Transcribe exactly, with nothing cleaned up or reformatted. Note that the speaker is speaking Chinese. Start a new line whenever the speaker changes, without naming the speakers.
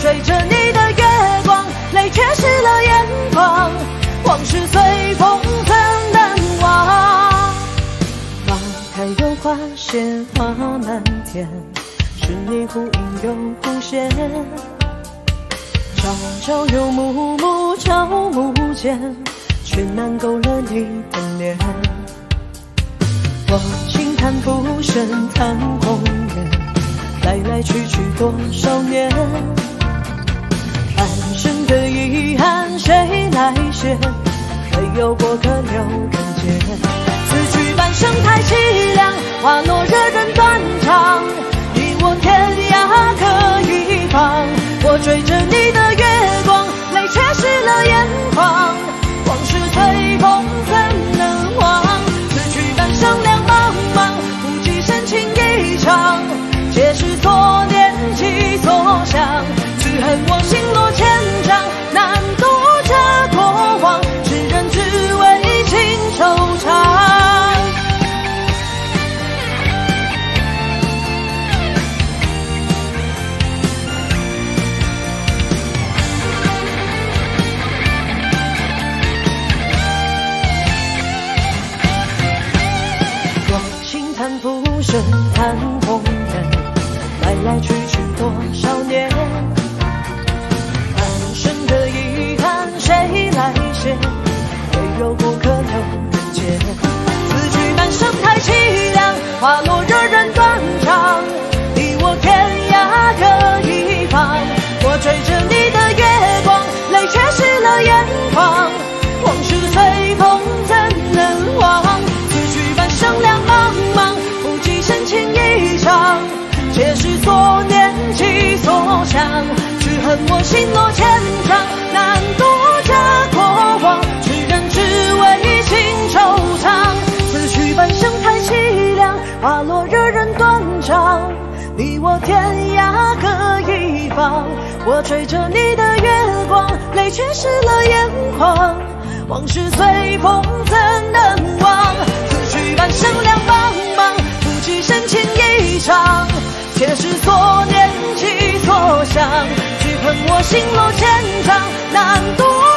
追着你的月光，泪却湿了眼眶，往事随风怎能忘？花开又花谢花满天，是你忽隐又忽现，朝朝又暮暮朝暮间，却难勾勒你的脸。我轻叹浮生叹红颜，来来去去多少年，半生的遗憾谁来写？没有过客留人间。此去半生太凄凉，花落惹人断肠。你我天涯各一方，我追着你的月光，泪却湿了眼眶。往事随风怎能忘？此去半生两茫茫，不计深情一场。皆是所念即所想，只恨我心落千丈，难渡这过往，世人只为情惆怅。我轻叹浮生叹红颜，来来去去多少年，半生的遗憾谁来写？唯有过客留人间。此去半生太凄凉，花落惹人断肠。你我天涯各一方，我追着你的月光，泪却湿了眼眶。往事随风怎能忘？此去半生两茫茫，不计深情一场。皆是所念即所想，只恨我心落千丈，难渡这过往，世人只为情惆怅。此去半生太凄凉，花落惹人断肠。你我天涯各一方，我追着你的月光，泪却湿了眼眶。往事随风怎能忘？此去半生两茫茫，不计深情一场。皆是所念即所想，只恨我心落千丈，难渡